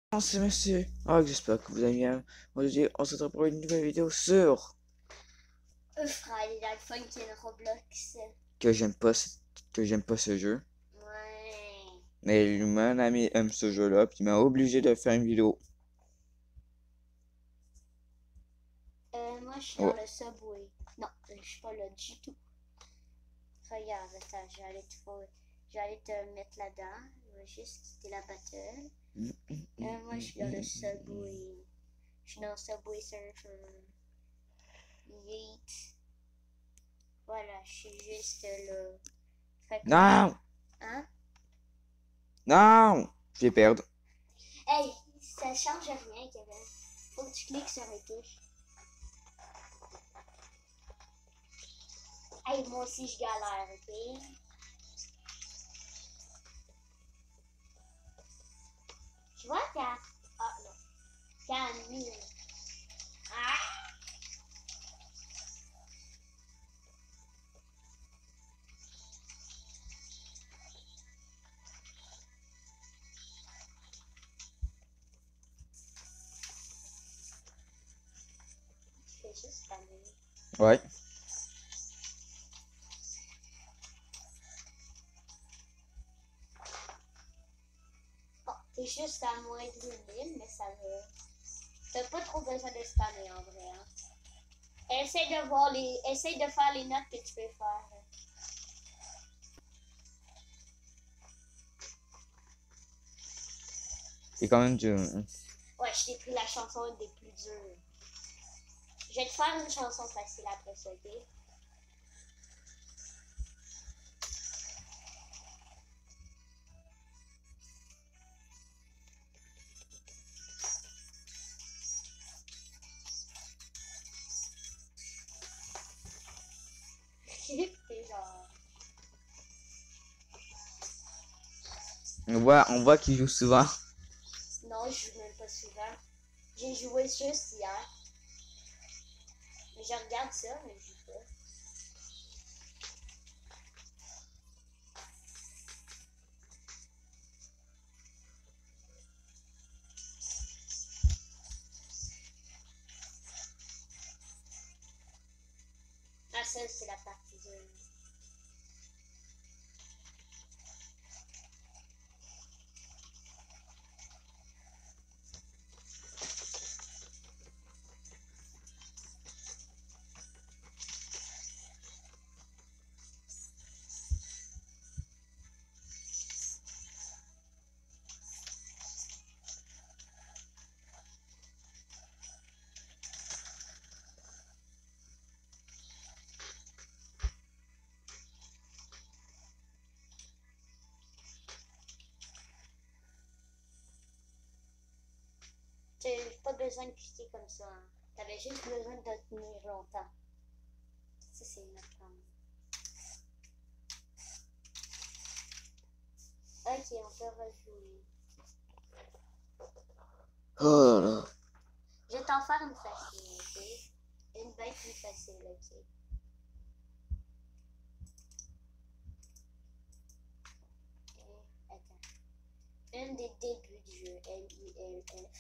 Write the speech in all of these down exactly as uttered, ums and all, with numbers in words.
Merci monsieur. Ah, j'espère que vous allez bien. Aujourd'hui, on se retrouve pour une nouvelle vidéo sur Euh, frère, il a le fun qui est une Roblox. que j'aime pas ce- que j'aime pas ce jeu. Ouais. Mais mon ami aime ce jeu-là, puis il m'a obligé de faire une vidéo. Euh, moi, je suis Ouais. dans le subway. Non, euh, je suis pas là du tout. Regarde, attends, je vais aller te, faut- je vais aller te mettre là-dedans. Je vais juste quitter la battle. Euh, moi, je suis dans le subway. Je suis dans le subway surfer. Yeet. Voilà, je suis juste là. Fait que moi, Non! hein? Non! Je vais perdre. Hey, ça change rien, Kevin. Faut que tu cliques sur les touches. Hey, moi aussi, je galère, ok? Tu vois, quand... Ah, non. Camille. Ah! Tu fais juste Camille. Ouais. Bon, t'es juste à moins de huit mille, mais ça va. T'as pas trop besoin de spammer, en vrai, hein. Essaye de voir les... Essaye de faire les notes que tu peux faire. C'est quand même dur. Hein. Ouais, je t'ai pris la chanson une des plus dures. Je vais te faire une chanson facile après ça, ok? C'est genre... On voit, on voit qu'il joue souvent. Non, je joue même pas souvent. J'ai joué juste hier. Mais je regarde ça, mais je joue pas. Ah, ça, c'est la partie dure. T'as pas besoin de cliquer comme ça. Hein. T'avais juste besoin de te tenir longtemps. Ça, c'est notre plan. Ok, on peut rejouer. Oh là. Je vais t'en faire une facile, ok? Une bête plus facile, ok? Et, attends. Une des débuts du jeu, L I L F.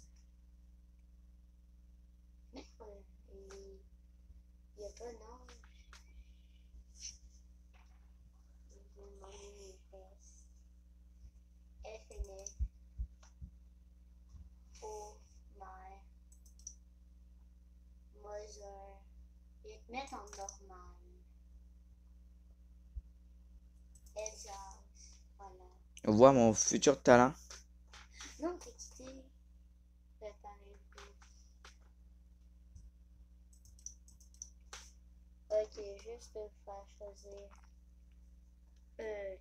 Euh, Il n'y a pas non. F N F. O, my. Mother. Je vais te mettre en normal. Exhaust. Voilà. On voit mon futur talent. Non, t'es quitté. Préparer le coup. Ok, juste te faire choisir. Euh.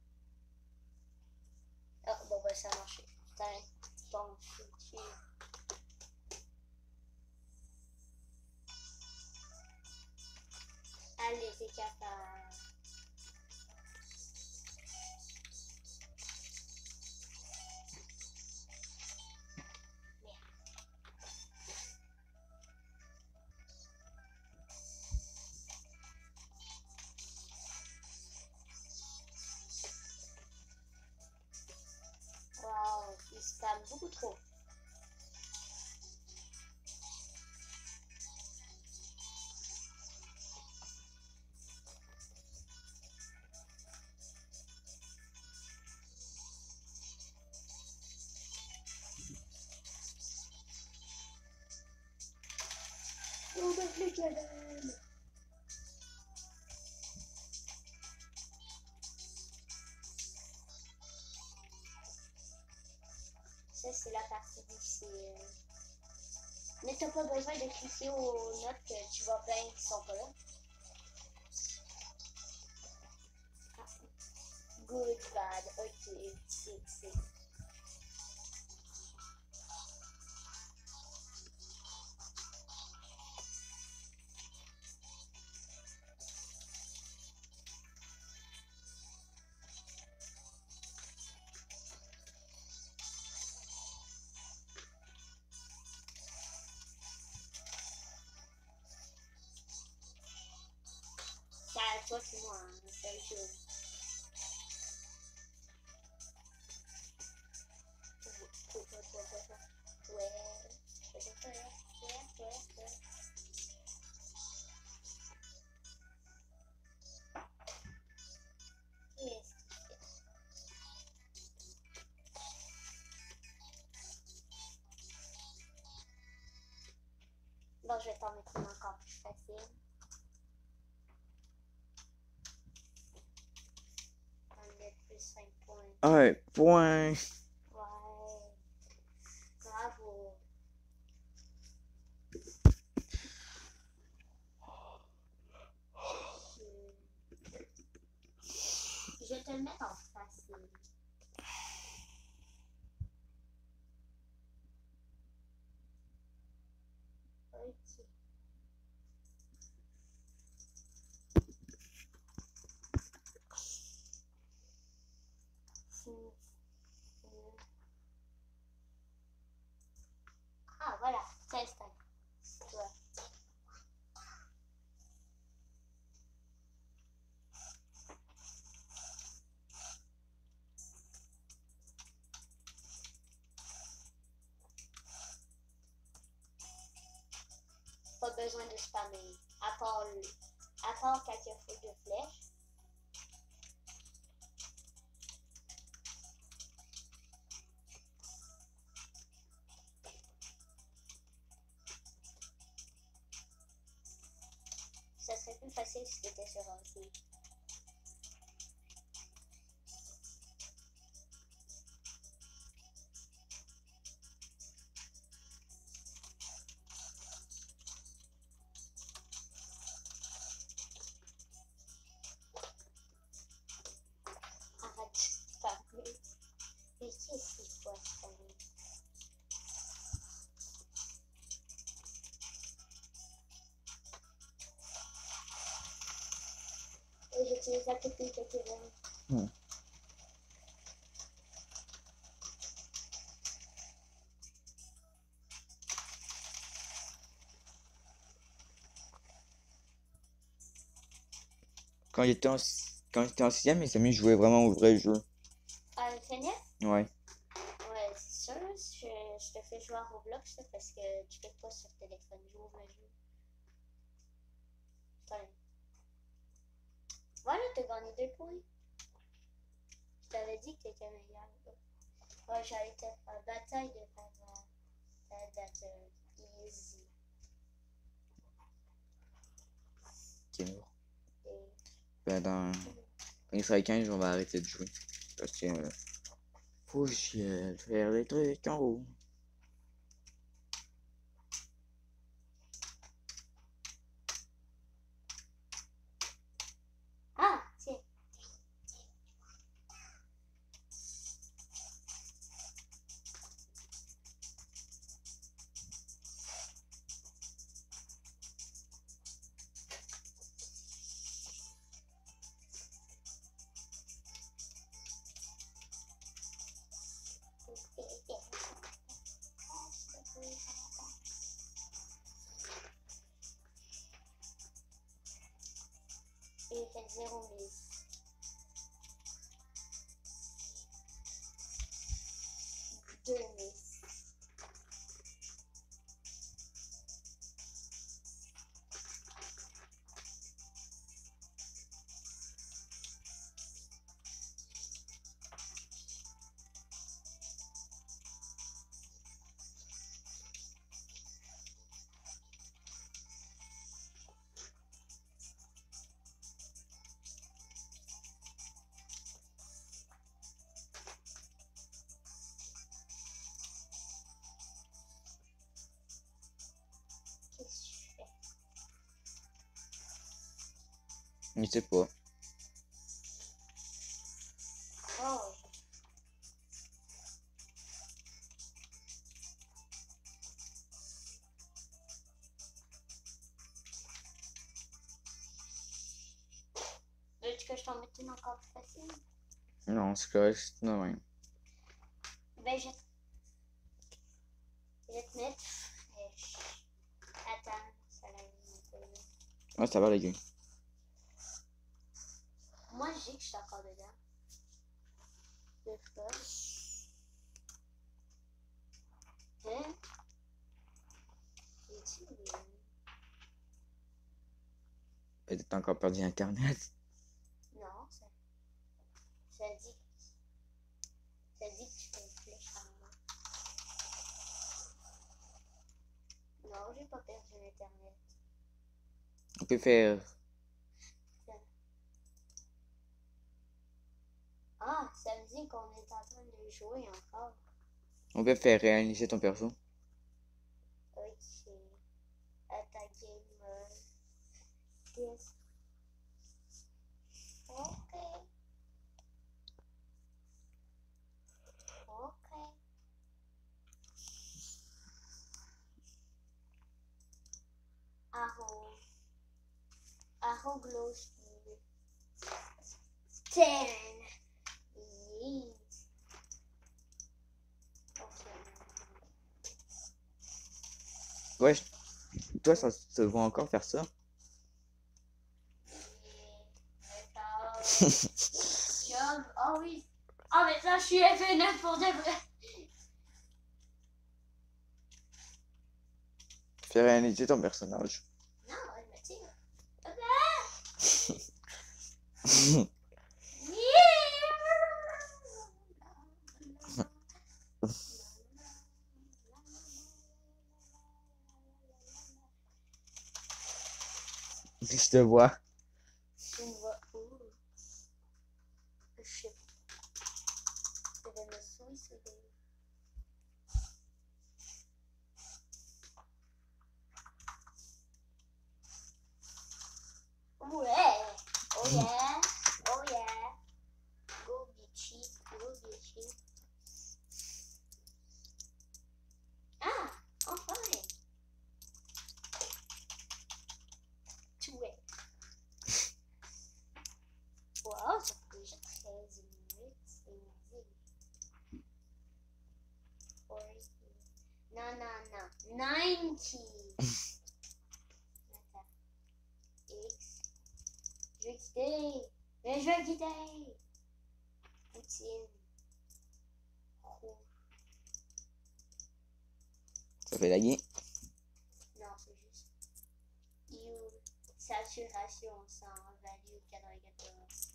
Ah, bon, bah, ça a marché. Putain, ton futur. Allez, t'es capable. Wow, il spam beaucoup beaucoup trop. On va les canons. Ça, c'est la partie difficile. Mais t'as pas besoin de cliquer aux notes que tu vois plein qui sont pas là. Ah. Good, bad, ok, c'est, c'est. C'est à toi et moi, hein, c'est le jeu. Ouais, ouais, ouais, ouais. Qu'est-ce qu'il fait? Bon, je vais t'en mettre une encore plus facile. On met plus cinq points. Un point. Ouais. Bravo. Je vais te le mettre en facile. Ok. Fini. Fini. Ah, voilà. Test. C'est toi. Pas besoin de spammer. À part, à part quand il y a feu de flèche. Ça serait plus facile si c'était sur un site. Arrête de spammer. Mais qu'est-ce qu'il faut spammer? Et j'utilise la technique de Kevin. Hmm. Quand j'étais en, quand j'étais en sixième, mes amis jouaient vraiment au vrai jeu. Ah, le Kenya? Ouais. Ouais, c'est sûr, je, je te fais jouer à Roblox là, parce que tu peux pas sur téléphone jouer au vrai jeu. Voilà. Voilà, t'as gagné deux points. Je t'avais dit que t'étais meilleur. Ouais, j'allais te faire bataille de faire ta date easy. C'est lourd. Et... Ben, dans, dans les serait quinze, on va arrêter de jouer. Parce que euh, faut que j'y aille faire des trucs en haut. Ah, tiens. Et fait zéro mise. Deux mises. Je sais pas. Oh. Veux-tu que je t'en mette une encore plus facile? Non, c'est correct, c'est non même. Ben, je... je vais te mettre... Euh, Attends, ça va être... Ouais, ça va les gars. Moi, je dis que je suis encore dedans. Deux fois. Hein? J'ai-tu oublié? T'as encore perdu internet. Non, ça... Ça dit... Ça dit que tu fais une flèche en moi. Non, j'ai pas perdu l'internet. On peut faire. Ah, ça me dit qu'on est en train de jouer encore. On peut faire réaliser ton perso. Ok. Attaque game mode. Yes. Ok. Ok. Arrow. Arrow glow speed. Ten. Yes. Ok. Ouais, je- toi, ça te voit encore faire ça? Job. Oh oui. Ah, mais ça, je suis F neuf pour de vrai. Faire réaliser ton personnage. Non, elle me tire. Je te vois. Tu me vois où? Je sais pas. Je vais me suicider. Ouais! Oh yeah! Oh yeah! Go bitchy! Go bitchy! Ah! Enfin! Tuer! Wow, ça fait déjà treize minutes. C'est easy. forty. Non, non, non. ninety! Attends. X. Je vais quitter! Mais je vais quitter! Poutine. Rouge. Ça fait la game. Non, c'est juste. You. Saturation sans value quatre-vingt-quatorze.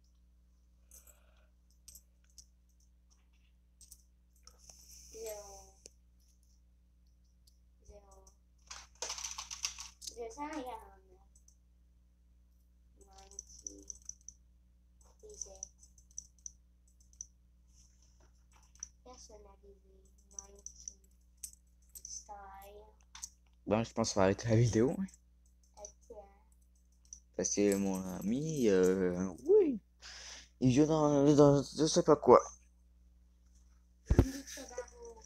Zéro. Zéro. deux cent quarante-neuf. Ninety. Reset. Personnalisé. Ninety. Style. Bon, je pense qu'on va arrêter la vidéo. Hein. Attends. Parce que mon ami, euh, oui, il joue dans, dans je sais pas quoi. Lucha d'Arrow.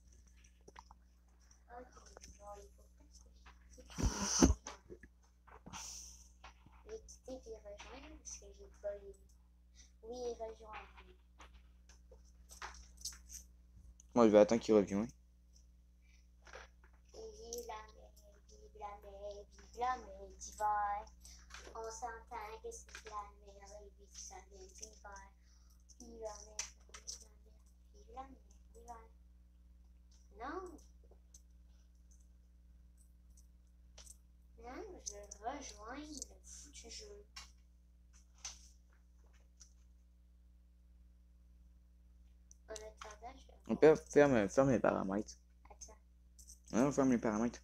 Ok, bon, il faut presque je vais quitter puis rejoindre parce que j'ai pas eu. Oui, rejoindre. Moi, je vais attendre qu'il revienne. Vive la mer, vive la mer, vive la mer d'hiver. On s'entend que c'est la mer et puis que ça vient d'hiver. Vive la mer, vive la mer, vive la mer d'hiver. Non. Non, je veux rejoindre le foutu jeu. En attendant, je vais... On peut fermer, ferme les paramètres. Attends. Ouais, on ferme les paramètres.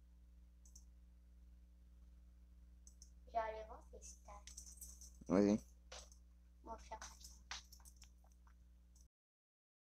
Je vais aller voir tes stats. Vas-y.